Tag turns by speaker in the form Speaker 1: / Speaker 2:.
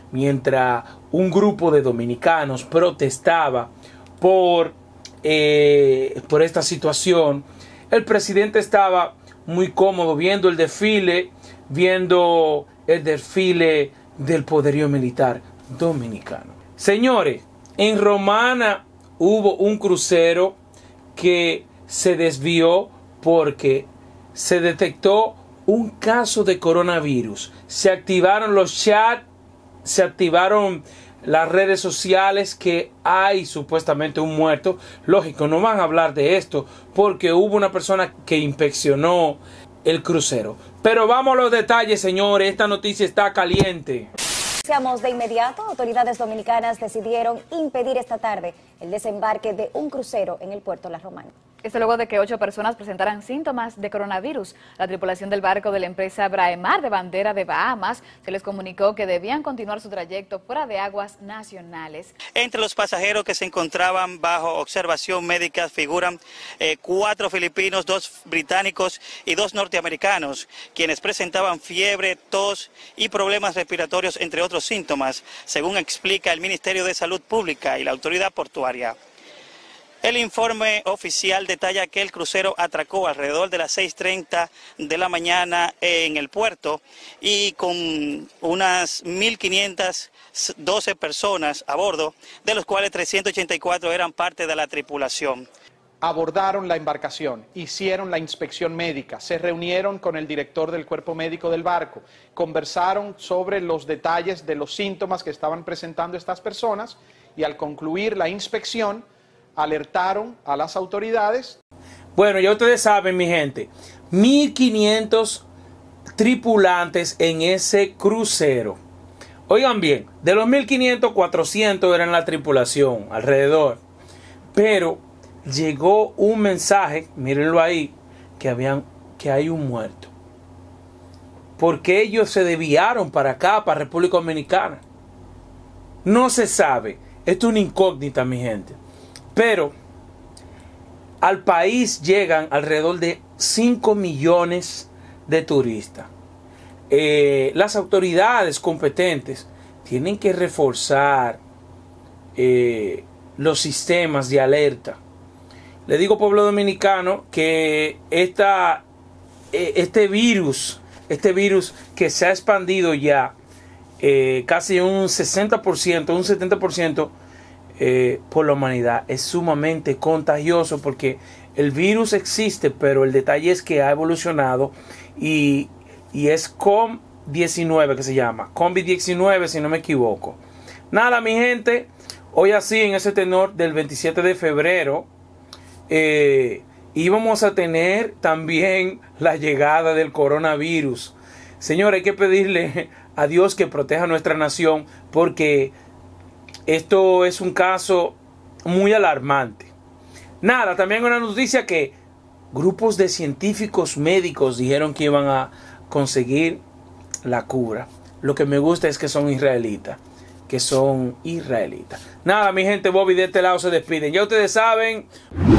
Speaker 1: mientras un grupo de dominicanos protestaba por esta situación, el presidente estaba muy cómodo viendo el desfile del poderío militar dominicano. Señores, en Romana hubo un crucero que se desvió porque se detectó un caso de coronavirus. Se activaron los chats, se activaron las redes sociales que hay supuestamente un muerto. Lógico, no van a hablar de esto porque hubo una persona que inspeccionó el crucero. Pero vamos a los detalles, señores. Esta noticia está caliente.
Speaker 2: Iniciamos de inmediato. Autoridades dominicanas decidieron impedir esta tarde el desembarque de un crucero en el puerto La Romana.
Speaker 3: Esto luego de que 8 personas presentaran síntomas de coronavirus. La tripulación del barco de la empresa Braemar de bandera de Bahamas se les comunicó que debían continuar su trayecto fuera de aguas nacionales.
Speaker 4: Entre los pasajeros que se encontraban bajo observación médica figuran 4 filipinos, 2 británicos y 2 norteamericanos, quienes presentaban fiebre, tos y problemas respiratorios, entre otros síntomas, según explica el Ministerio de Salud Pública y la autoridad portuaria. El informe oficial detalla que el crucero atracó alrededor de las 6:30 de la mañana en el puerto y con unas 1.512 personas a bordo, de los cuales 384 eran parte de la tripulación.
Speaker 5: Abordaron la embarcación, hicieron la inspección médica, se reunieron con el director del cuerpo médico del barco, conversaron sobre los detalles de los síntomas que estaban presentando estas personas y al concluir la inspección, alertaron a las autoridades.
Speaker 1: Bueno, ya ustedes saben, mi gente, 1.500 tripulantes en ese crucero. Oigan bien, de los 1.500, 400 eran la tripulación, alrededor. Pero llegó un mensaje, mírenlo ahí, que hay un muerto. Porque ellos se desviaron para acá, para República Dominicana. No se sabe. Esto es una incógnita, mi gente. Pero al país llegan alrededor de 5 millones de turistas. Las autoridades competentes tienen que reforzar los sistemas de alerta. Le digo, pueblo dominicano, que este virus que se ha expandido ya casi un 60%, un 70%, por la humanidad, es sumamente contagioso porque el virus existe, pero el detalle es que ha evolucionado y es COVID-19 que se llama, COVID-19 si no me equivoco. Nada, mi gente, hoy así en ese tenor del 27 de febrero íbamos a tener también la llegada del coronavirus. Señor, hay que pedirle a Dios que proteja a nuestra nación porque esto es un caso muy alarmante. Nada, también una noticia que grupos de científicos médicos dijeron que iban a conseguir la cura. Lo que me gusta es que son israelitas. Nada, mi gente, Bobby de este lado se despiden. Ya ustedes saben.